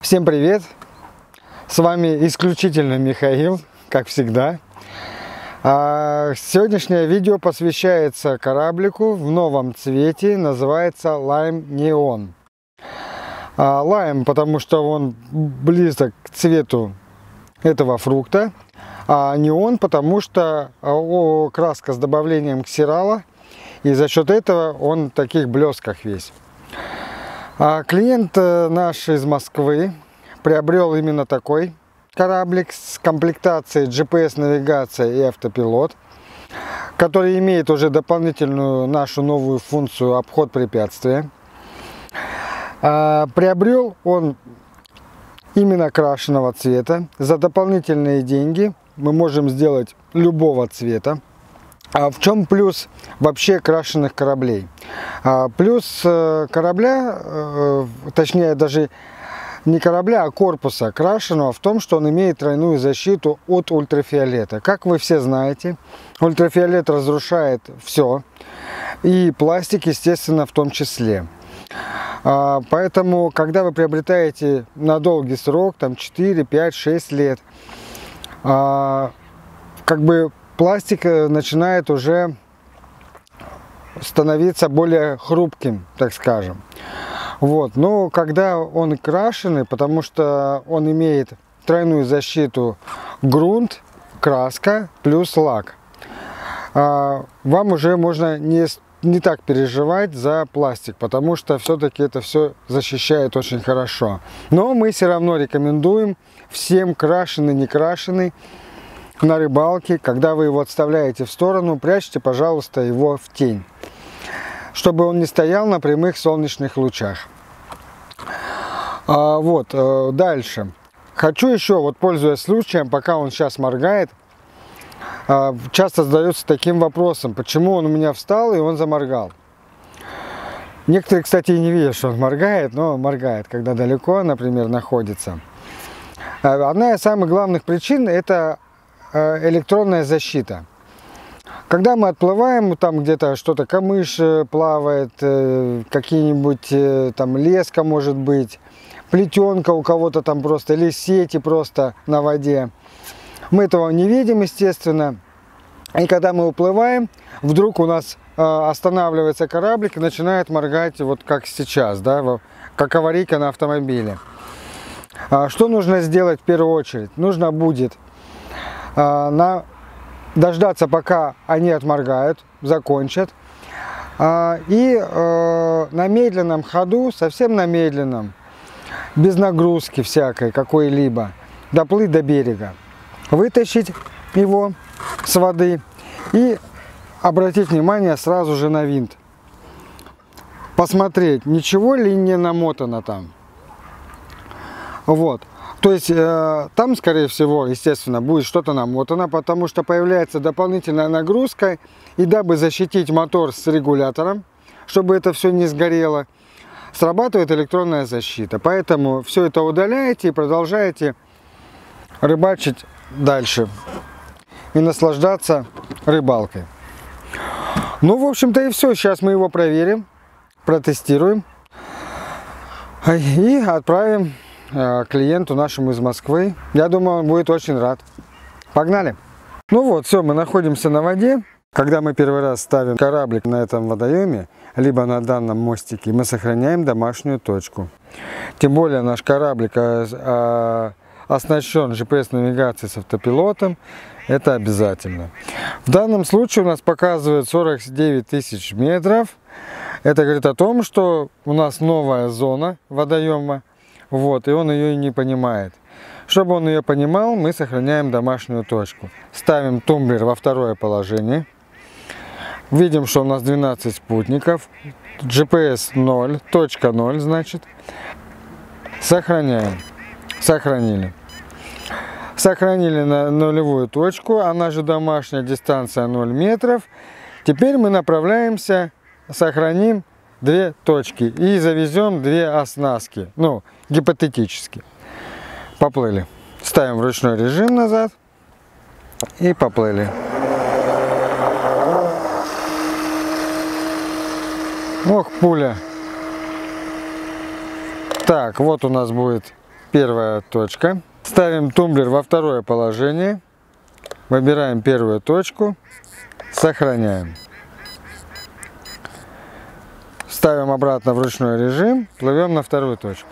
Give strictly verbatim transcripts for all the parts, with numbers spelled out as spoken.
Всем привет! С вами исключительно Михаил, как всегда. А сегодняшнее видео посвящается кораблику в новом цвете, называется Lime Neon. А, Lime, потому что он близок к цвету этого фрукта, а Neon, потому что о, краска с добавлением ксерала, и за счет этого он в таких блесках весь. А клиент наш из Москвы приобрел именно такой кораблик с комплектацией джи пи эс-навигация и автопилот, который имеет уже дополнительную нашу новую функцию обход препятствия. А, приобрел он именно крашеного цвета. За дополнительные деньги мы можем сделать любого цвета. А в чем плюс вообще крашеных кораблей? А, плюс э, корабля, э, точнее даже не корабля, а корпуса крашеного в том, что он имеет тройную защиту от ультрафиолета. Как вы все знаете, ультрафиолет разрушает все, и пластик, естественно, в том числе. А, поэтому, когда вы приобретаете на долгий срок, там четыре, пять, шесть лет, а, как бы пластик начинает уже становиться более хрупким, так скажем. Вот. Но когда он крашеный, потому что он имеет тройную защиту грунт, краска плюс лак, вам уже можно не, не так переживать за пластик, потому что все-таки это все защищает очень хорошо. Но мы все равно рекомендуем всем крашеный, не крашеный на рыбалке, когда вы его отставляете в сторону, прячьте, пожалуйста, его в тень, чтобы он не стоял на прямых солнечных лучах. А, вот, э, дальше. Хочу еще, вот пользуясь случаем, пока он сейчас моргает, э, часто задается таким вопросом, почему он у меня встал и он заморгал. Некоторые, кстати, и не видят, что он моргает, но моргает, когда далеко, например, находится. Одна из самых главных причин – это электронная защита. Когда мы отплываем, там где-то что-то, камыш плавает, какие-нибудь там леска, может быть, плетенка у кого-то там просто, или сети просто на воде. Мы этого не видим, естественно. И когда мы уплываем, вдруг у нас останавливается кораблик и начинает моргать, вот как сейчас, да, как аварийка на автомобиле. Что нужно сделать в первую очередь? Нужно будет на дождаться, пока они отморгают, закончат, и на медленном ходу, совсем на медленном, без нагрузки всякой какой-либо, доплыть до берега, вытащить его с воды и обратить внимание сразу же на винт, посмотреть, ничего ли не намотано там. Вот. То есть э, там, скорее всего, естественно, будет что-то намотано, потому что появляется дополнительная нагрузка, и дабы защитить мотор с регулятором, чтобы это все не сгорело, срабатывает электронная защита. Поэтому все это удаляете и продолжаете рыбачить дальше и наслаждаться рыбалкой. Ну, в общем-то, и все. Сейчас мы его проверим, протестируем и отправим клиенту нашему из Москвы. Я думаю, он будет очень рад. Погнали! Ну вот, все, мы находимся на воде. Когда мы первый раз ставим кораблик на этом водоеме, либо на данном мостике, мы сохраняем домашнюю точку. Тем более наш кораблик оснащен джи пи эс-навигацией с автопилотом. Это обязательно. В данном случае у нас показывает сорок девять тысяч метров. Это говорит о том, что у нас новая зона водоема. Вот, и он ее и не понимает. Чтобы он ее понимал, мы сохраняем домашнюю точку. Ставим тумблер во второе положение. Видим, что у нас двенадцать спутников. джи пи эс ноль, точка ноль, значит. Сохраняем. Сохранили. Сохранили на нулевую точку. Она же домашняя, дистанция ноль метров. Теперь мы направляемся, сохраним две точки и завезем две оснастки, ну, гипотетически. Поплыли. Ставим в ручной режим назад и поплыли. Ох, пуля. Так, вот у нас будет первая точка. Ставим тумблер во второе положение. Выбираем первую точку. Сохраняем. Ставим обратно в ручной режим. Плывем на вторую точку.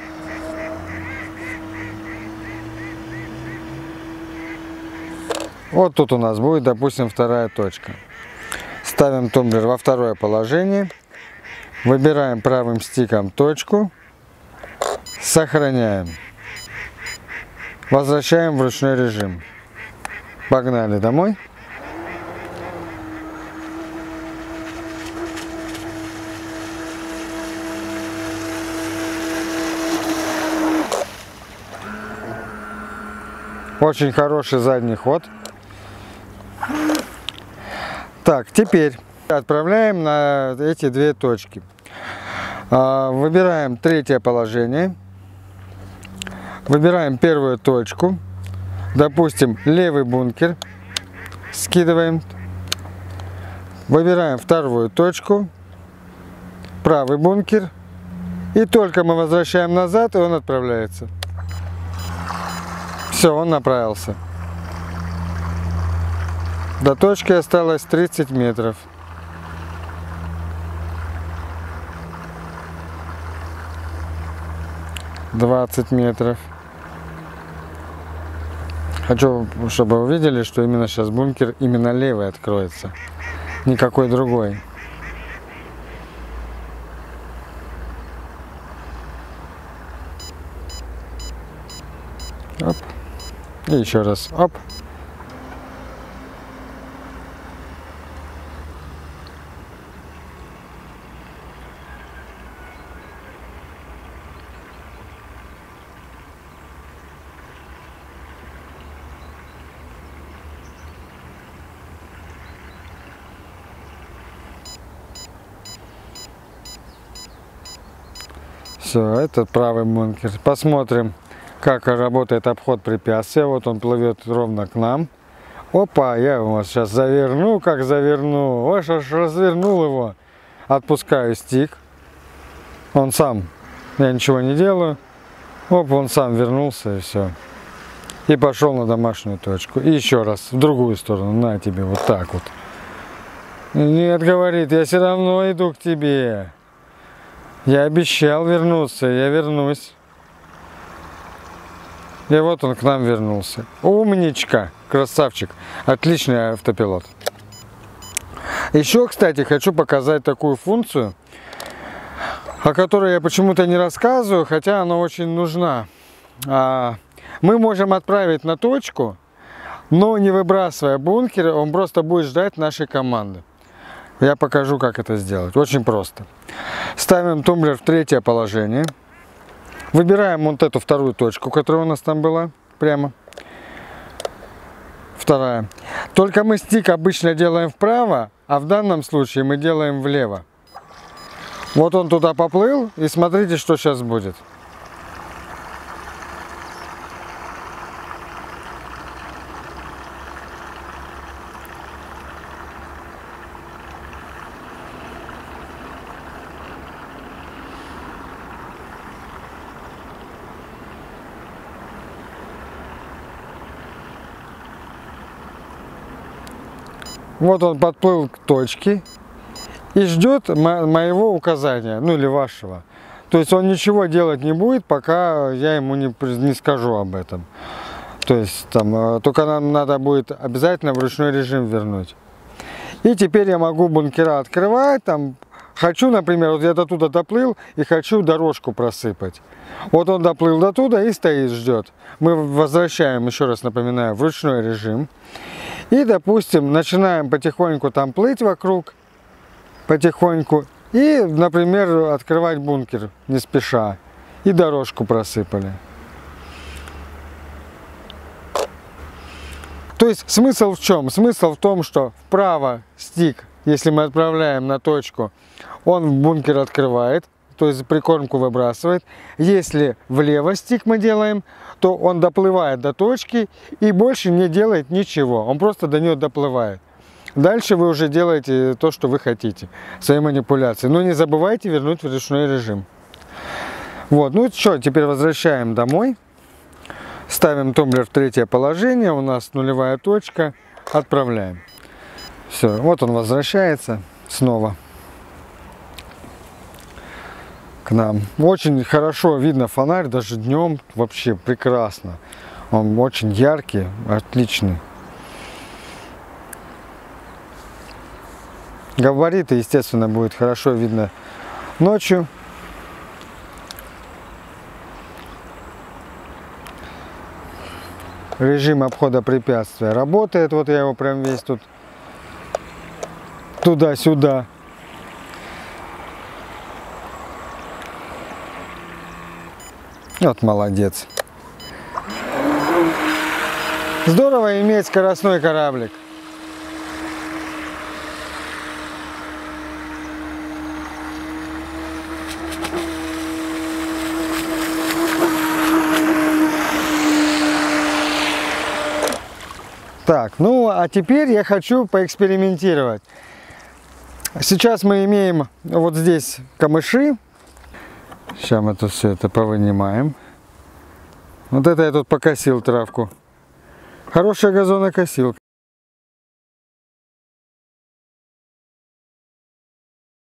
Вот тут у нас будет, допустим, вторая точка. Ставим тумблер во второе положение. Выбираем правым стиком точку. Сохраняем. Возвращаем в ручной режим. Погнали домой. Очень хороший задний ход. Так, теперь отправляем на эти две точки. Выбираем третье положение. Выбираем первую точку. Допустим, левый бункер. Скидываем. Выбираем вторую точку. Правый бункер. И только мы возвращаем назад, и он отправляется. Все, он направился. До точки осталось тридцать метров. двадцать метров. Хочу, чтобы вы увидели, что именно сейчас бункер именно левый откроется. Никакой другой. Оп. И еще раз. Оп. Все, это правый бункер. Посмотрим, как работает обход препятствия. Вот он плывет ровно к нам. Опа, я его сейчас заверну, как заверну. Ой, аж развернул его. Отпускаю стик. Он сам, я ничего не делаю. Оп, он сам вернулся и все. И пошел на домашнюю точку. И еще раз, в другую сторону. На тебе, вот так вот. Нет, говорит, я все равно иду к тебе. Я обещал вернуться, я вернусь. И вот он к нам вернулся. Умничка, красавчик. Отличный автопилот. Еще, кстати, хочу показать такую функцию, о которой я почему-то не рассказываю, хотя она очень нужна. Мы можем отправить на точку, но не выбрасывая бункер, он просто будет ждать нашей команды. Я покажу, как это сделать. Очень просто. Ставим тумблер в третье положение. Выбираем вот эту вторую точку, которая у нас там была. Прямо. Вторая. Только мы стик обычно делаем вправо, а в данном случае мы делаем влево. Вот он туда поплыл, и смотрите, что сейчас будет. Вот он подплыл к точке и ждет мо моего указания, ну или вашего. То есть он ничего делать не будет, пока я ему не, не скажу об этом. То есть там только нам надо будет обязательно в ручной режим вернуть. И теперь я могу бункера открывать. Там хочу, например, вот я до туда доплыл и хочу дорожку просыпать. Вот он доплыл до туда и стоит, ждет. Мы возвращаем, еще раз напоминаю, в ручной режим. И, допустим, начинаем потихоньку там плыть вокруг, потихоньку. И, например, открывать бункер не спеша. И дорожку просыпали. То есть смысл в чем? Смысл в том, что вправо стик, если мы отправляем на точку, он бункер открывает, то есть прикормку выбрасывает. Если влево стик мы делаем, то он доплывает до точки и больше не делает ничего. Он просто до нее доплывает. Дальше вы уже делаете то, что вы хотите, свои манипуляции. Но не забывайте вернуть в ручной режим. Вот, ну что, теперь возвращаем домой. Ставим тумблер в третье положение, у нас нулевая точка, отправляем. Все, вот он возвращается снова к нам. Очень хорошо видно фонарь, даже днем вообще прекрасно. Он очень яркий, отличный. Габариты, естественно, будет хорошо видно ночью. Режим обхода препятствия работает. Вот я его прям весь тут туда-сюда. Вот молодец. Здорово иметь скоростной кораблик. Так, ну а теперь я хочу поэкспериментировать. Сейчас мы имеем вот здесь камыши. Сейчас мы тут все это повынимаем. Вот это я тут покосил травку. Хорошая газонокосилка.